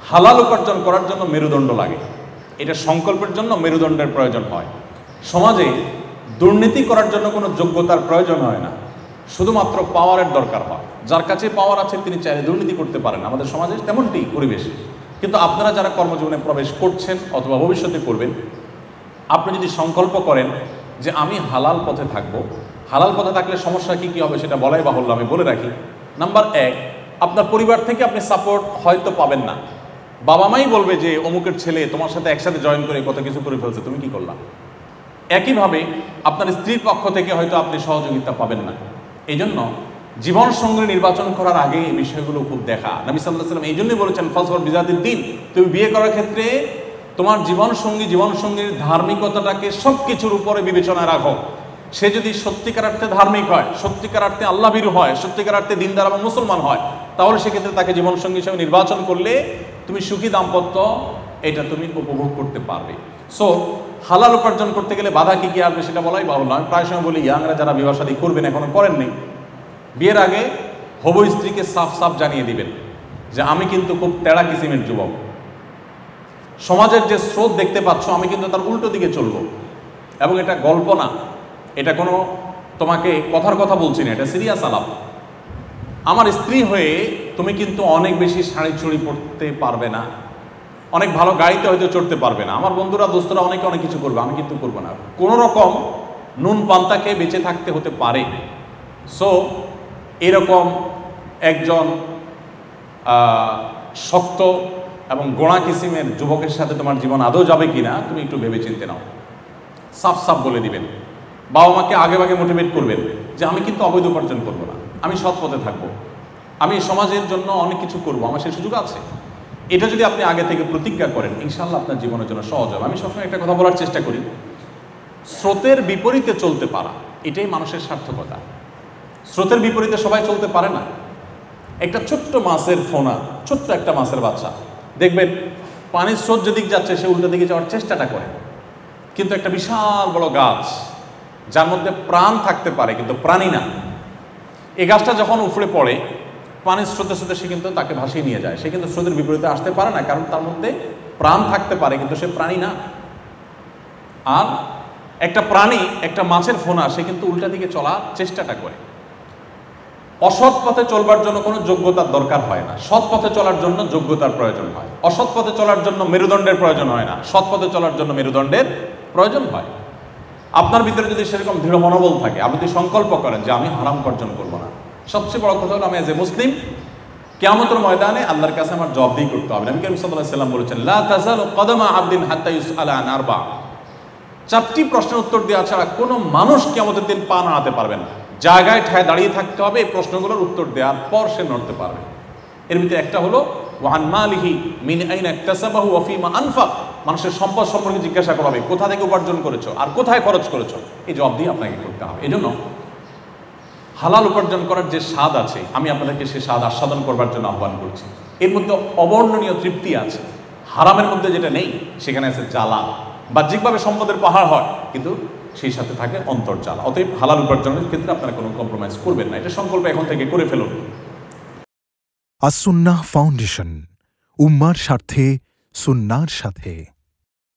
হালাল উপার্জন করার জন্য মেরুদণ্ড লাগে, এটা সংকল্পের জন্য মেরুদণ্ডের প্রয়োজন হয়। সমাজে দুর্নীতি করার জন্য কোনো যোগ্যতার প্রয়োজন হয় না, শুধুমাত্র পাওয়ারের দরকার হয়। যার কাছে পাওয়ার আছে তিনি চাইলে দুর্নীতি করতে পারেন, আমাদের সমাজে তেমনটি পরিবেশ। কিন্তু আপনারা যারা কর্মজীবনে প্রবেশ করছেন অথবা ভবিষ্যতে করবেন, আপনি যদি সংকল্প করেন যে আমি হালাল পথে থাকবো, হালাল পথে থাকলে সমস্যা কী কী হবে সেটা বলাই বাহুল্য, আমি বলে রাখি। নাম্বার 1, আপনার পরিবার থেকে আপনি সাপোর্ট হয়তো পাবেন না। বাবা মাই বলবে যে অমুকের ছেলে তোমার সাথে একসাথে জয়েন করে কত কিছু করে ফেলছে, তুমি কি করলা। একইভাবে আপনার স্ত্রীর পক্ষ থেকে হয়তো আপনি সহযোগিতা পাবেন না। এই জন্য জীবন সঙ্গী নির্বাচন করার আগে এই বিষয়গুলো খুব দেখা। নবী সাল্লাল্লাহু আলাইহি ওয়াসাল্লাম এই জন্যই বলেছেন ফাসফার বিজাতিদ দ্বীন, তুমি বিয়ে করার ক্ষেত্রে তোমার জীবনসঙ্গীর ধার্মিকতাটাকে সব কিছুর উপরে বিবেচনায় রাখো। সে যদি সত্যিকার অর্থে ধার্মিক হয়, সত্যিকার অর্থে আল্লাহভীরু হয়, সত্যিকার অর্থে দিনদার এবং মুসলমান হয়, তাহলে সেক্ষেত্রে তাকে জীবনসঙ্গী হিসেবে নির্বাচন করলে তুমি সুখী দাম্পত্য এটা তুমি উপভোগ করতে পারবে। সো হালাল উপার্জন করতে গেলে বাধা কী কী আসবে সেটা বলাই বাহুল্য। আমি প্রায় সময় বলি, ইয়াংরা যারা বিবাহ শাদী করবেন, এখনো করেননি, বিয়ের আগে হবু স্ত্রীকে সাফ সাফ জানিয়ে দিবেন যে আমি কিন্তু খুব তেড়া কিসিমের যুবক, সমাজের যে স্রোত দেখতে পাচ্ছ আমি কিন্তু তার উল্টো দিকে চলবো, এবং এটা গল্প না, এটা কোনো তোমাকে কথার কথা বলছি না, এটা সিরিয়াস আলাপ। আমার স্ত্রী হয়ে তুমি কিন্তু অনেক বেশি শাড়ি চুড়ি পরতে পারবে না, অনেক ভালো গাড়িতে হয়তো চড়তে পারবে না, আমার বন্ধুরা দোস্তরা অনেকে অনেক কিছু করবে, আমি কিন্তু করবো না। কোনো রকম নুন পান্তাকে বেঁচে থাকতে হতে পারে। সো এরকম একজন শক্ত এবং গোড়া কিসিমের যুবকের সাথে তোমার জীবন আদৌ যাবে কিনা তুমি একটু ভেবে চিনতে নাও। সাফ সাফ বলে দিবেন, বাবা মাকে আগে ভাগে মোটিভেট করবেন যে আমি কিন্তু অবৈধ উপার্জন করবো না, আমি সৎ পথে থাকবো, আমি সমাজের জন্য অনেক কিছু করবো, আমার সেই সুযোগ আছে। এটা যদি আপনি আগে থেকে প্রতিজ্ঞা করেন, ইনশাআল্লাহ আপনার জীবনের জন্য সহজ হবে। আমি সবসময় একটা কথা বলার চেষ্টা করি, স্রোতের বিপরীতে চলতে পারা এটাই মানুষের সার্থকতা। স্রোতের বিপরীতে সবাই চলতে পারে না। একটা ছোট্ট মাছের ফোনা, ছোট্ট একটা মাছের বাচ্চা, দেখবেন পানির স্রোত যেদিক যাচ্ছে সে উল্টো দিকে যাওয়ার চেষ্টাটা করে। কিন্তু একটা বিশাল বড় গাছ যার মধ্যে প্রাণ থাকতে পারে কিন্তু প্রাণী না, এই গাছটা যখন উপড়ে পড়ে পানির স্রোতে স্রোতে সে কিন্তু তাকে ভাসিয়ে নিয়ে যায়, সে কিন্তু স্রোতের বিপরীতে আসতে পারে না, কারণ তার মধ্যে প্রাণ থাকতে পারে কিন্তু সে প্রাণী না। আর একটা প্রাণী, একটা মাছের ফোনা, সে কিন্তু উল্টা দিকে চলার চেষ্টাটা করে। অসৎ পথে চলবার জন্য কোনো যোগ্যতার দরকার হয় না, সৎ পথে চলার জন্য যোগ্যতার প্রয়োজন হয়। অসৎ পথে চলার জন্য মেরুদণ্ডের প্রয়োজন হয় না, সৎ পথে চলার জন্য মেরুদণ্ডের প্রয়োজন হয়। আপনার ভিতরে যদি সেরকম দৃঢ় মনোবল থাকে, আপনি যদি সংকল্প করেন যে আমি হারাম উপার্জন করবো না, সবচেয়ে বড় কথা হলো আমি এজ এ মুসলিম কিয়ামতের ময়দানে আল্লাহর কাছে আমার জবাবদিহি করতে হবে। নবী করিম সাল্লাল্লাহু আলাইহি ওয়াসাল্লাম বলেছেন, লা তাযালু কদমা আবদিন হাত্তা ইউসআলা আন আরবা। 4টি প্রশ্নের উত্তর দেওয়া ছাড়া কোনো মানুষ কিয়ামতের দিন পা নাড়াতে পারবে না। জায়গায় ঠায় দাঁড়িয়ে থাকতে হবে, এই প্রশ্নগুলোর উত্তর দেওয়ার পর সে নড়তে পারবে। এর ভিতরে একটা হলো ওয়ান মালিহি মিন আইনা ইকতাসাবাহু ওয়া ফীমা আনফাক। মানুষের সম্পদ সম্পর্কে জিজ্ঞাসা করা হবে, কোথা থেকে উপার্জন করেছো আর কোথায় খরচ করেছো, এই জবাব দিয়ে আপনাকে করতে হবে। এই জন্য হালাল উপার্জন করার যে স্বাদ আছে, আমি আপনাদেরকে সে স্বাদ আস্বাদন করবার জন্য আহ্বান করছি। এর মধ্যে অবর্ণনীয় তৃপ্তি আছে। হারামের মধ্যে যেটা নেই সেখানে আছে জ্বালা। বাহ্যিকভাবে সম্পদের পাহাড় হয়, কিন্তু সেই সাথে থাকে অন্তর্জাল। অতএব হালাল উপার্জনের ক্ষেত্রে আপনারা কোনো কম্প্রোমাইজ করবেন না, এটা সংকল্প এখন থেকে করে ফেলুন। আস-সুন্নাহ ফাউন্ডেশন, উম্মার স্বার্থে সুন্নাহর সাথে।